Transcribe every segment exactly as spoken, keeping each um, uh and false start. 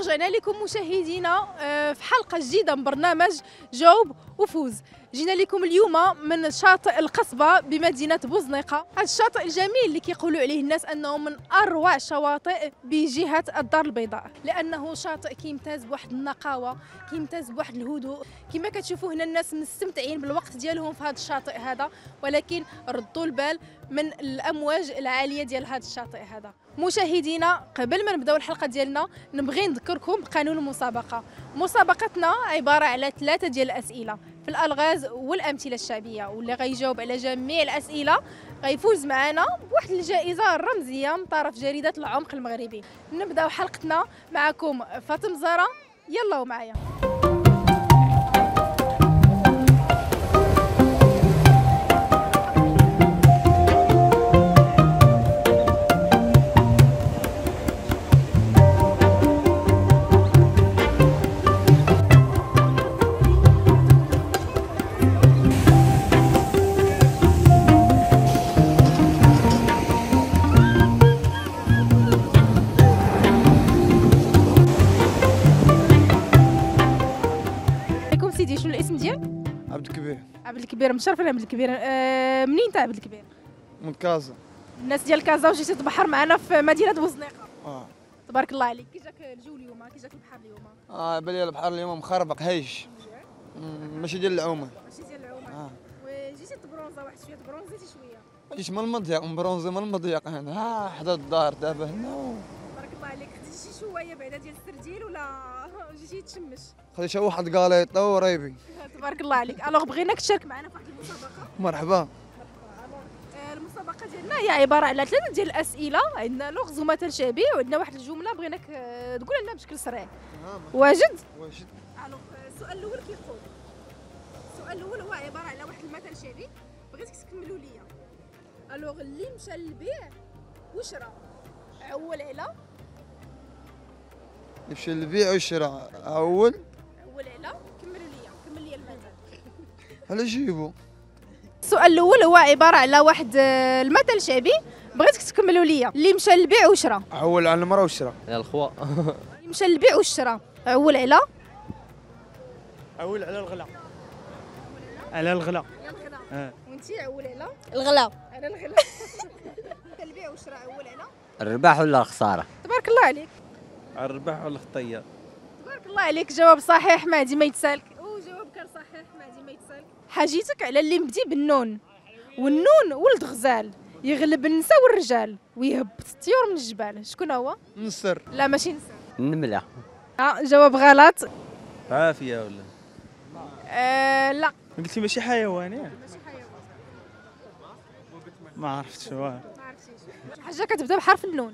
رجعنا لكم مشاهدينا في حلقة جديدة من برنامج جاوب وفوز. جينا لكم اليوم من شاطئ القصبة بمدينة بوزنيقة. هذا الشاطئ الجميل اللي كيقولوا عليه الناس أنه من أروع الشواطئ بجهة الدار البيضاء، لأنه شاطئ كيمتاز بواحد النقاوة، كيمتاز بواحد الهدوء. كما كتشوفوا هنا الناس مستمتعين بالوقت ديالهم في هذا الشاطئ هذا، ولكن ردوا البال من الأمواج العالية ديال هذا الشاطئ هذا. مشاهدينا، قبل ما نبداو الحلقة ديالنا نبغي نذكركم بقانون المسابقة. مسابقتنا عبارة على ثلاثة ديال الأسئلة في الألغاز والأمثلة الشعبية، واللي غيجاوب على جميع الأسئلة غيفوز معنا بواحد الجائزة الرمزية من طرف جريدة العمق المغربي. نبداو حلقتنا معكم فاطم زهرة، يلا ومعايا. شنو الاسم ديالك؟ عبد الكبير. عبد الكبير، مشرفنا عبد الكبير. آه منين انت عبد الكبير؟ من كازا. الناس ديال كازا وجيتي تبحر معنا في مدينه بوزنيقه. اه تبارك الله عليك. كي جاك الجو اليوم؟ كي جاك البحر اليوم؟ اه بالي البحر اليوم مخربق هايش، ماشي ديال العومه. ماشي ديال العومه. اه وجيتي تبرونزا واحد شويه، تبرونزيتي شويه؟ ما جيتش من المضيق، مبرونزي من المضيق هنا، ها حدا الدار دابا هنا. تبارك الله عليك. خديتي شي شويه بعدا ديال السرديل ولا جيتي تشمش؟ خديت شي واحد قاليطه وريبي. تبارك الله عليك. الوغ بغيناك تشارك معنا في واحد المسابقه. مرحبا. المسابقه ديالنا هي عباره على ثلاثه ديال الاسئله، عندنا لغز ومثل شعبي، وعندنا واحد الجمله بغيناك تقول لنا بشكل سريع. واجد؟ واجد. الوغ السؤال الاول كيقول، السؤال الاول هو عباره على واحد المثل شعبي، بغيتك تكملوا ليا. الوغ اللي مشى للبيع وشرا، عول على يمشي للبيع والشراء، اول عول على كملوا ليا، كمل لي المثل. على جيبو. السؤال الاول هو عباره على واحد المثل شعبي، بغيتك تكملوا ليا. اللي مشى للبيع وشرا، عول على المراه والشراء. يا الخوا. اللي مشى للبيع والشرا، عول على عول على الغلا. على الغلا. اه وانتي عول على الغلا. على الغلا. البيع والشراء عول على الرباح ولا الخساره؟ تبارك الله عليك. الرباح ولا الخطيه؟ تبارك الله عليك، جواب صحيح ما عندي ما يتسالك. او جواب كان صحيح ما عندي ما يتسالك. حاجيتك على اللي مبدي بالنون، والنون ولد غزال، يغلب النساء والرجال ويهبط الطيور من الجبال. شكون هو؟ نسر. لا ماشي نسر. النمله. اه جواب غلط. عافيه ولا؟ آه لا. قلتي ماشي حيوان ياك؟ ماشي حيوان. ما عرفتش واه. ما عرفتيش. حاجه كتبدا بحرف النون.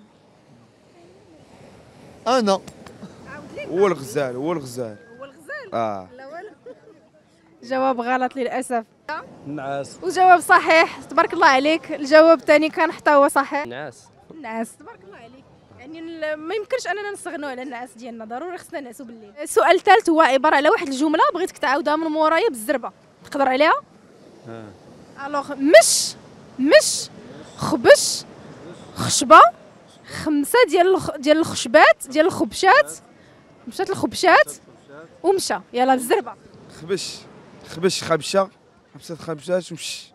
انا. عاود لي. هو الغزال، هو الغزال. هو الغزال. اه لا والو. جواب غلط للاسف. النعاس. وجواب صحيح، تبارك الله عليك. الجواب الثاني كان حتى هو صحيح. النعاس. النعاس. تبارك الله عليك. يعني ما يمكنش اننا نستغنوا على النعاس ديالنا، ضروري خصنا نعسوا بالليل. السؤال الثالث هو عباره على واحد الجمله، بغيتك تعاودها من مورايا بالزربه، تقدر عليها؟ اه الوغ مش مش خبش خشبه خمسه ديال الخ... ديال الخشبات ديال الخبشات، مشات الخبشات ومشى. يلا بالزربه. خبش خبش خبشه، خمسة خبشات ومش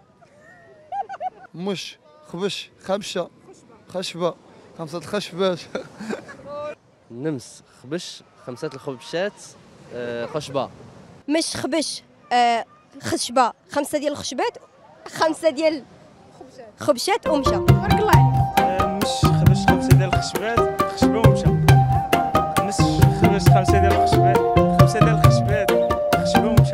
مش خبش خبشه خشبه، خمسة خشبات. نمس خبش خمسة الخبشات. آه خشبه. مش خبش آه خشبه، خمسه ديال الخشبات، خمسه ديال خبشات ومشى. تبارك الله عليك. مش خبش خمسه ديال الخشبات، خشبه ومشى. مش خبش خمسه ديال الخشبات، خمسه ديال الخشبات، خشبه ومشى.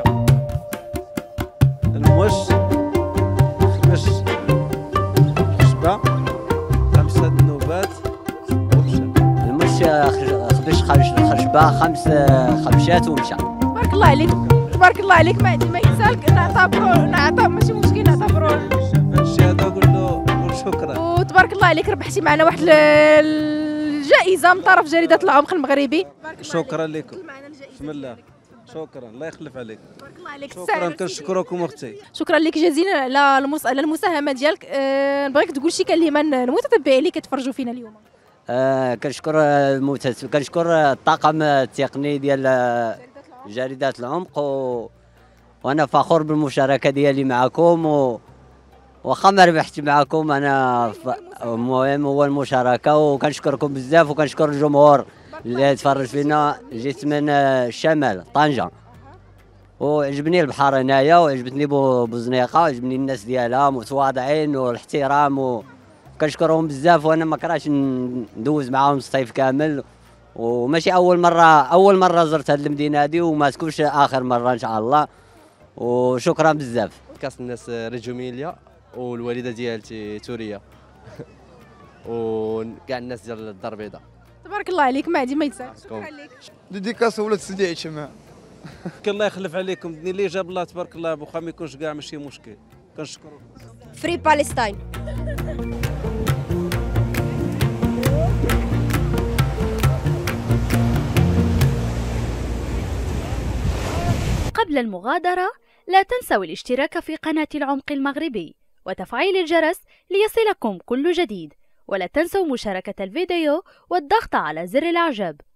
المش خبش خشبه خمسة النوبات ومشى. المش خبش خشبه خمس خبشات ومشى. تبارك الله عليك. تبارك الله عليك. ما عندي ما يسالك، نعتبرو نعتبر ماشي مشكل، نعتبرو الشهاده قول له قول شكرا. وتبارك الله عليك، ربحتي معنا واحد الجائزه من طرف جريده العمق المغربي. شكرا لكم. بسم الله. شكرا، الله يخلف عليك. تبارك الله عليك. شكرا، كنشكركم اختي. شكرا لك جزيلا على المس... على المساهمه ديالك. أه... نبغيك تقول شي كلمه للمتتبعين اللي كيتفرجوا فينا اليوم. آه كنشكر المتس... كنشكر الطاقم التقني ديال جريدة العمق و... وانا فخور بالمشاركه ديالي معكم و... واخا ما ربحتش معكم انا ف... المهم هو المشاركه، وكنشكركم بزاف وكنشكر الجمهور اللي تفرج فينا. جيت من الشمال طنجه وعجبني البحر هنايا وعجبتني بوزنيقه وعجبني الناس ديالها متواضعين والاحترام و... كنشكرهم بزاف، وانا ما كرهتش ندوز معاهم الصيف كامل، وماشي اول مره اول مره زرت هذه المدينه هذه وما تكونش اخر مره ان شاء الله، وشكرا بزاف. كاس الناس ريجوميليا والوالده ديالتي توريه وكاع الناس ديال الدار البيضاء. تبارك الله عليك مهدي ما يتسالش. شكرا لك. ديديكاس ولاد سيدي عيشمع. الله يخلف عليكم الدنيا اللي جاب الله تبارك الله، واخا ما يكونش كاع ماشي مشكل، كنشكروا. فري بالستاين. قبل المغادرة لا تنسوا الاشتراك في قناة العمق المغربي وتفعيل الجرس ليصلكم كل جديد، ولا تنسوا مشاركة الفيديو والضغط على زر الإعجاب.